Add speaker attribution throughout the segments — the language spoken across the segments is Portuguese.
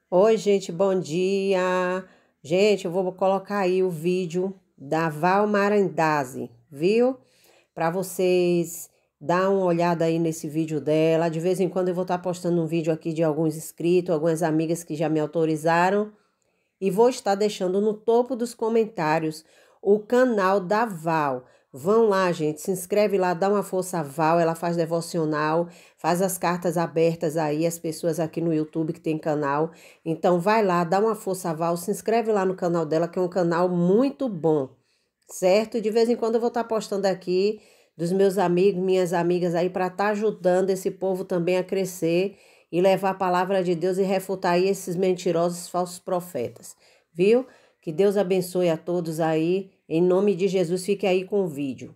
Speaker 1: Oi, gente, bom dia. Gente, eu vou colocar aí o vídeo da Val Marandazi, viu? Para vocês dar uma olhada aí nesse vídeo dela. De vez em quando eu vou estar postando um vídeo aqui de alguns inscritos, algumas amigas que já me autorizaram. E vou estar deixando no topo dos comentários o canal da Val. Vão lá, gente, se inscreve lá, dá uma força à Val, ela faz devocional, faz as cartas abertas aí, as pessoas aqui no YouTube que tem canal. Então vai lá, dá uma força à Val, se inscreve lá no canal dela, que é um canal muito bom, certo? E de vez em quando eu vou estar postando aqui dos meus amigos, minhas amigas aí, para estar ajudando esse povo também a crescer e levar a palavra de Deus e refutar aí esses mentirosos falsos profetas, viu? Que Deus abençoe a todos aí. Em nome de Jesus, fique aí com o vídeo.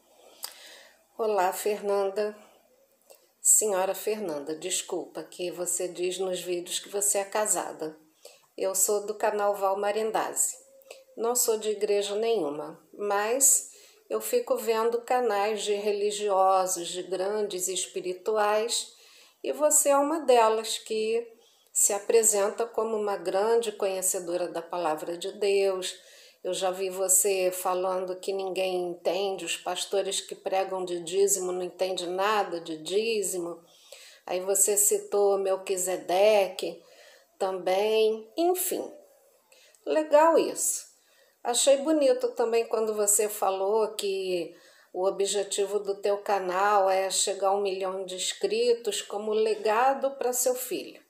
Speaker 2: Olá, Fernanda. Senhora Fernanda, desculpa que você diz nos vídeos que você é casada. Eu sou do canal Val Marandazi. Não sou de igreja nenhuma, mas eu fico vendo canais de religiosos, de grandes espirituais, e você é uma delas que se apresenta como uma grande conhecedora da palavra de Deus. Eu já vi você falando que ninguém entende, os pastores que pregam de dízimo não entendem nada de dízimo. Aí você citou Melquisedeque também, enfim, legal isso. Achei bonito também quando você falou que o objetivo do teu canal é chegar a 1 milhão de inscritos como legado para seu filho.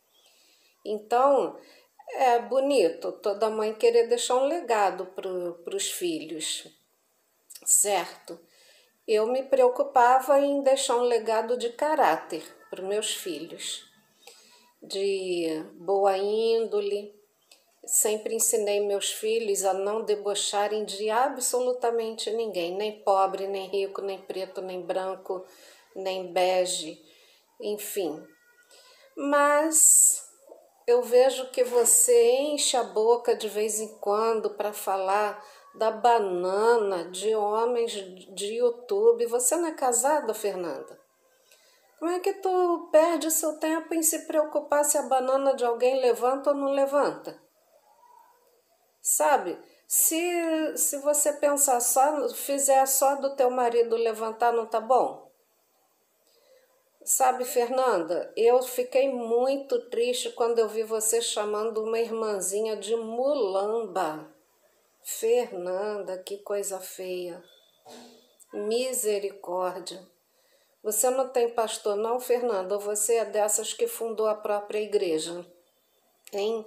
Speaker 2: Então, é bonito toda mãe querer deixar um legado para os filhos, certo? Eu me preocupava em deixar um legado de caráter para os meus filhos, de boa índole. Sempre ensinei meus filhos a não debocharem de absolutamente ninguém, nem pobre, nem rico, nem preto, nem branco, nem bege, enfim. Mas eu vejo que você enche a boca de vez em quando para falar da banana de homens de YouTube. Você não é casada, Fernanda? Como é que tu perde seu tempo em se preocupar se a banana de alguém levanta ou não levanta? Sabe? Se você pensar só, fizer só do teu marido levantar, não tá bom? Sabe, Fernanda, eu fiquei muito triste quando eu vi você chamando uma irmãzinha de mulamba. Fernanda, que coisa feia. Misericórdia. Você não tem pastor não, Fernanda? Ou você é dessas que fundou a própria igreja? Hein?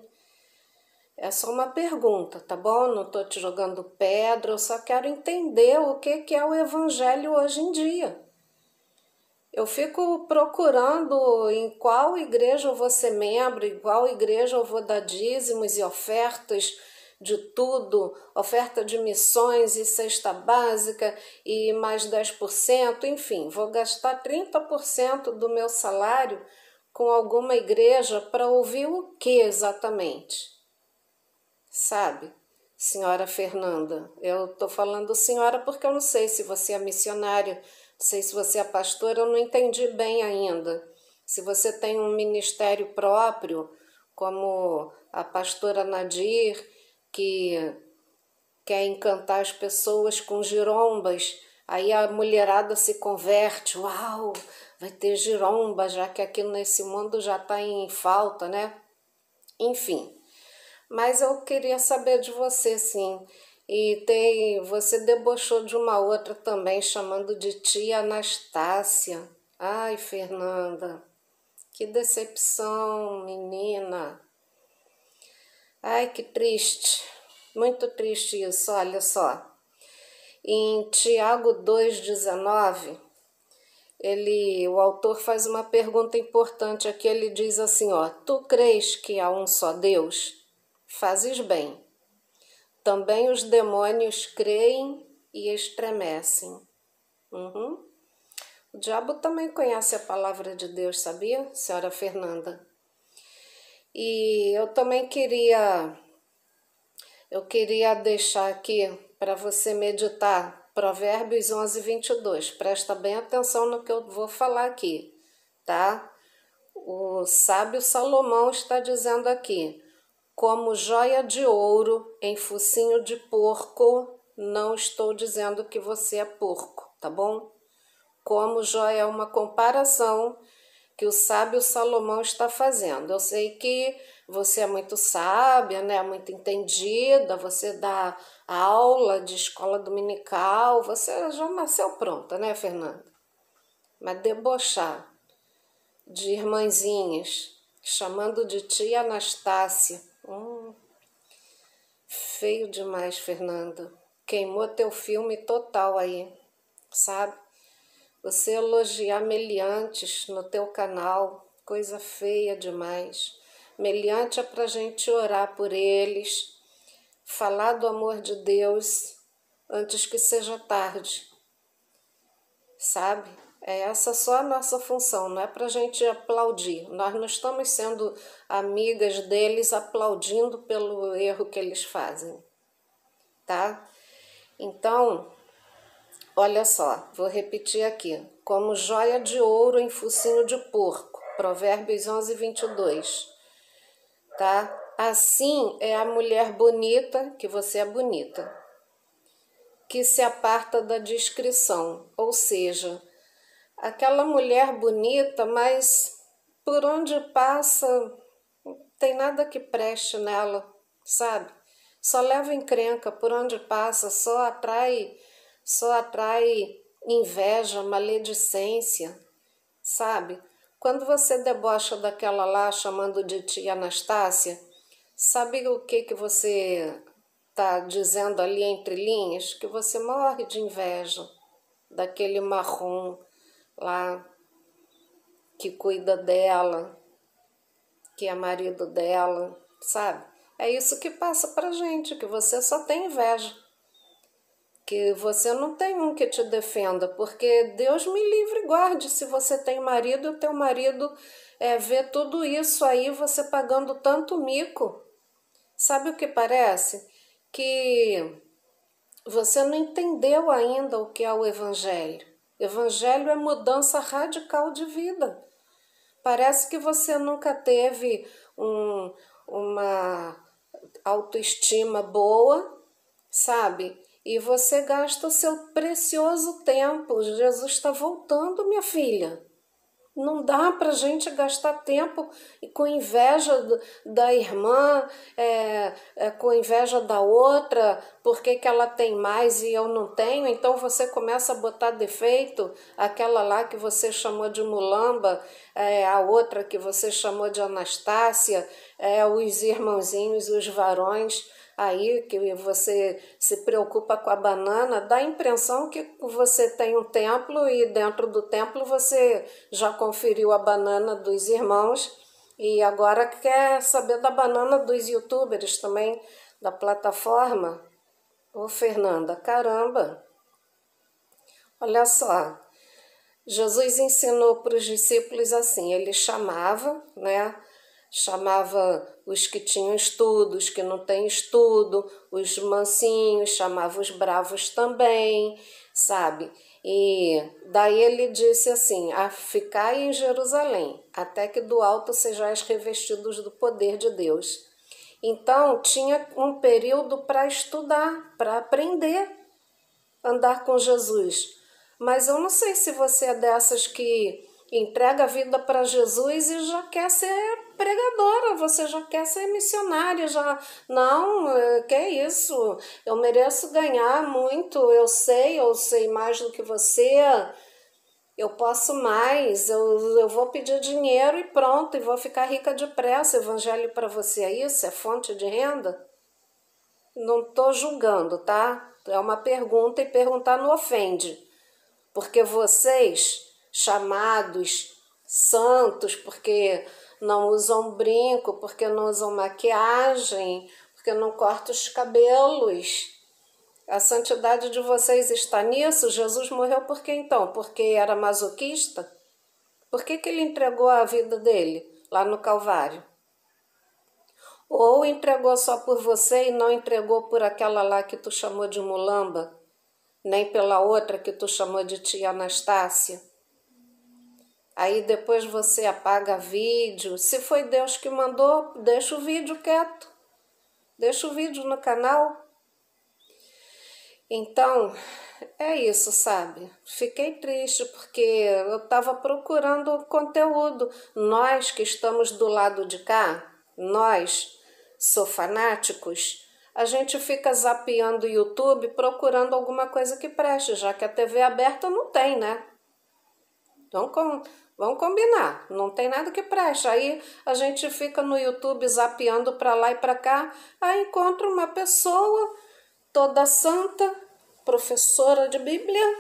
Speaker 2: É só uma pergunta, tá bom? Não tô te jogando pedra, eu só quero entender o que é o evangelho hoje em dia. Eu fico procurando em qual igreja eu vou ser membro, em qual igreja eu vou dar dízimos e ofertas de tudo, oferta de missões e cesta básica e mais 10%, enfim, vou gastar 30% do meu salário com alguma igreja para ouvir o que exatamente? Sabe? Senhora Fernanda, eu estou falando senhora porque eu não sei se você é missionária, não sei se você é pastora, eu não entendi bem ainda. Se você tem um ministério próprio, como a pastora Nadir, que quer encantar as pessoas com girombas, aí a mulherada se converte, uau, vai ter giromba, já que aqui nesse mundo já está em falta, né? Enfim. Mas eu queria saber de você, sim. Você debochou de uma outra também, chamando de tia Anastácia. Ai, Fernanda, que decepção, menina. Ai, que triste. Muito triste isso, olha só. Em Tiago 2,19, o autor faz uma pergunta importante aqui. Ele diz assim, ó: tu crês que há um só Deus? Fazes bem. Também os demônios creem e estremecem. Uhum. O diabo também conhece a palavra de Deus, sabia, senhora Fernanda? E eu queria deixar aqui para você meditar Provérbios 11:22. Presta bem atenção no que eu vou falar aqui, tá? O sábio Salomão está dizendo aqui: como joia de ouro em focinho de porco. Não estou dizendo que você é porco, tá bom? Como joia é uma comparação que o sábio Salomão está fazendo. Eu sei que você é muito sábia, né? Muito entendida, você dá aula de escola dominical, você já nasceu pronta, né, Fernanda? Mas debochar de irmãzinhas, chamando de tia Anastácia, feio demais, Fernanda. Queimou teu filme total aí, sabe? Você elogiar meliantes no teu canal, coisa feia demais. Meliante é pra gente orar por eles, falar do amor de Deus antes que seja tarde, sabe? É essa só a nossa função, não é pra gente aplaudir. Nós não estamos sendo amigas deles aplaudindo pelo erro que eles fazem, tá? Então, olha só, vou repetir aqui. Como joia de ouro em focinho de porco. Provérbios 11, 22. Tá? Assim é a mulher bonita, que você é bonita, que se aparta da discrição. Ou seja, aquela mulher bonita, mas por onde passa, não tem nada que preste nela, sabe? Só leva encrenca, por onde passa, só atrai inveja, maledicência, sabe? Quando você debocha daquela lá, chamando de tia Anastácia, sabe o que você está dizendo ali entre linhas? Que você morre de inveja daquele marrom lá que cuida dela, que é marido dela, sabe? É isso que passa pra gente, que você só tem inveja. Que você não tem um que te defenda, porque Deus me livre e guarde se você tem marido e o teu marido vê tudo isso aí, você pagando tanto mico. Sabe o que parece? Que você não entendeu ainda o que é o Evangelho. Evangelho é mudança radical de vida. Parece que você nunca teve uma autoestima boa, sabe? E você gasta o seu precioso tempo. Jesus está voltando, minha filha. Não dá para a gente gastar tempo com inveja da irmã, com inveja da outra, porque que ela tem mais e eu não tenho. Então você começa a botar defeito, aquela lá que você chamou de mulamba, a outra que você chamou de Anastácia, os irmãozinhos, os varões aí que você se preocupa com a banana, dá a impressão que você tem um templo e dentro do templo você já conferiu a banana dos irmãos e agora quer saber da banana dos youtubers também, da plataforma. Ô Fernanda, caramba! Olha só, Jesus ensinou para os discípulos assim, ele chamava, né? Chamava os que tinham estudo, os que não têm estudo, os mansinhos, chamava os bravos também, sabe? E daí ele disse assim, ficai em Jerusalém, até que do alto sejais revestidos do poder de Deus. Então, tinha um período para estudar, para aprender a andar com Jesus. Mas eu não sei se você é dessas que entrega a vida para Jesus e já quer ser pregadora, você já quer ser missionária, já não, que é isso? Eu mereço ganhar muito, eu sei mais do que você, eu posso mais, eu vou pedir dinheiro e pronto, e vou ficar rica depressa. Evangelho para você é isso? É fonte de renda? Não estou julgando, tá? É uma pergunta e perguntar não ofende. Porque vocês, chamados santos, porque não usam brinco, porque não usam maquiagem, porque não cortam os cabelos. A santidade de vocês está nisso? Jesus morreu por quê então? Porque era masoquista? Por que ele entregou a vida dele lá no Calvário? Ou entregou só por você e não entregou por aquela lá que tu chamou de mulamba? Nem pela outra que tu chamou de tia Anastácia? Aí depois você apaga vídeo. Se foi Deus que mandou, deixa o vídeo quieto. Deixa o vídeo no canal. Então, é isso, sabe? Fiquei triste porque eu estava procurando conteúdo. Nós que estamos do lado de cá, nós, sou fanáticos, a gente fica zapeando o YouTube procurando alguma coisa que preste, já que a TV aberta não tem, né? Vamos combinar, não tem nada que preste. Aí a gente fica no YouTube zapeando para lá e para cá, aí encontra uma pessoa toda santa, professora de Bíblia,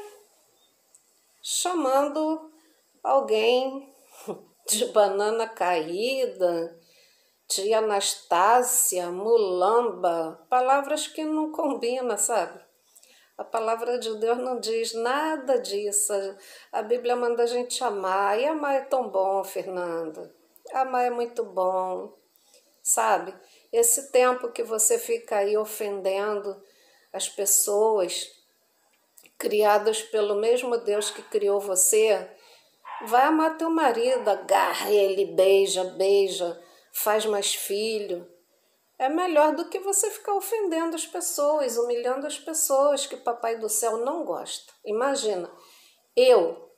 Speaker 2: chamando alguém de banana caída, tia Anastácia, mulamba, palavras que não combinam, sabe? A palavra de Deus não diz nada disso. A Bíblia manda a gente amar, e amar é tão bom, Fernanda. Amar é muito bom, sabe? Esse tempo que você fica aí ofendendo as pessoas criadas pelo mesmo Deus que criou você, vai amar teu marido, agarra ele, beija, faz mais filho. É melhor do que você ficar ofendendo as pessoas, humilhando as pessoas que o Papai do Céu não gosta. Imagina, eu,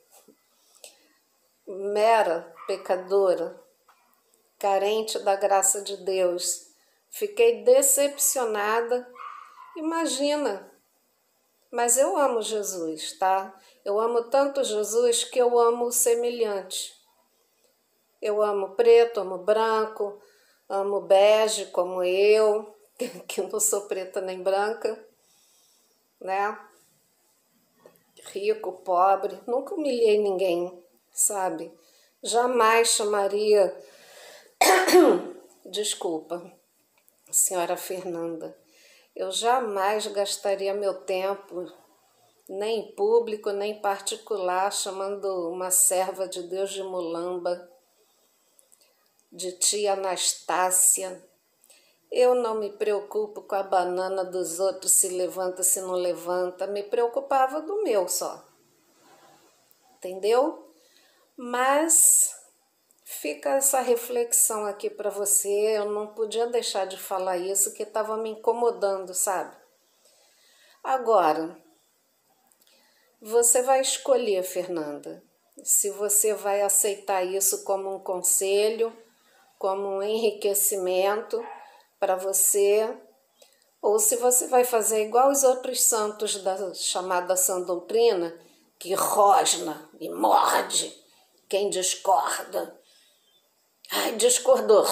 Speaker 2: mera pecadora, carente da graça de Deus, fiquei decepcionada. Imagina, mas eu amo Jesus, tá? Eu amo tanto Jesus que eu amo o semelhante. Eu amo preto, amo branco, amo bege como eu, que não sou preta nem branca, né? Rico, pobre, nunca humilhei ninguém, sabe? Jamais chamaria, desculpa, senhora Fernanda, eu jamais gastaria meu tempo, nem em público, nem em particular, chamando uma serva de Deus de mulamba, de tia Anastácia. Eu não me preocupo com a banana dos outros, se levanta, se não levanta. Me preocupava do meu só. Entendeu? Mas fica essa reflexão aqui para você. Eu não podia deixar de falar isso, que estava me incomodando, sabe? Agora, você vai escolher, Fernanda, se você vai aceitar isso como um conselho, como um enriquecimento para você, ou se você vai fazer igual os outros santos da chamada sã doutrina, que rosna e morde quem discorda. Ai, discordou.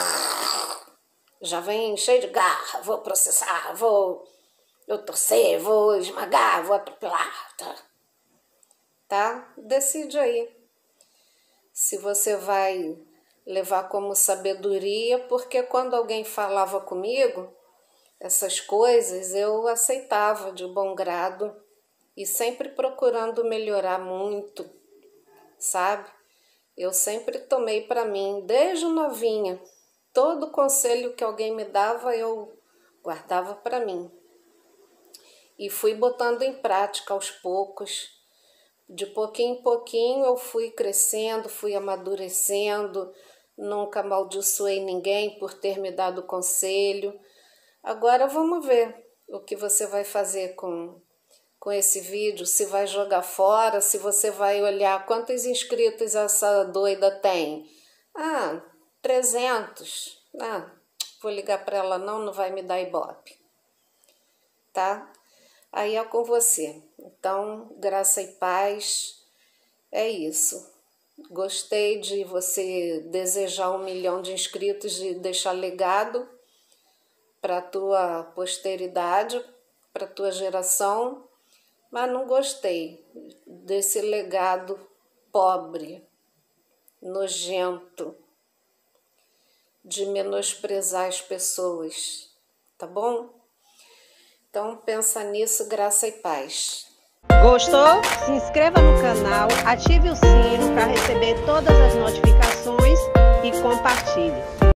Speaker 2: Já vem cheio de garra, vou processar, vou torcer, vou esmagar, vou atropelar. Tá? Decide aí. Se você vai levar como sabedoria, porque quando alguém falava comigo essas coisas, eu aceitava de bom grado e sempre procurando melhorar muito, sabe? Eu sempre tomei para mim, desde novinha, todo conselho que alguém me dava, eu guardava para mim. E fui botando em prática aos poucos. De pouquinho em pouquinho eu fui crescendo, fui amadurecendo, nunca amaldiçoei ninguém por ter me dado conselho. Agora vamos ver o que você vai fazer com esse vídeo, se vai jogar fora, se você vai olhar quantos inscritos essa doida tem. 300. Vou ligar para ela não vai me dar ibope. Tá? Aí é com você. Então, graça e paz, é isso. Gostei de você desejar 1 milhão de inscritos e deixar legado para a tua posteridade, para a tua geração, mas não gostei desse legado pobre, nojento, de menosprezar as pessoas, tá bom? Então pensa nisso, graça e paz.
Speaker 1: Gostou? Se inscreva no canal, ative o sino para receber todas as notificações e compartilhe.